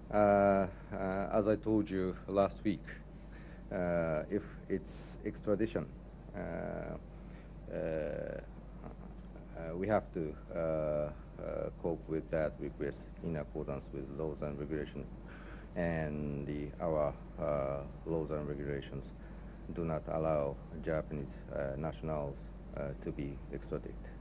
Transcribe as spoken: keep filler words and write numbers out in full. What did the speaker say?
Uh, uh, as I told you last week, uh, if it's extradition, uh, uh, uh, we have to uh, uh, cope with that request in accordance with laws and regulations. And the, our uh, laws and regulations do not allow Japanese uh, nationals uh, to be extradited.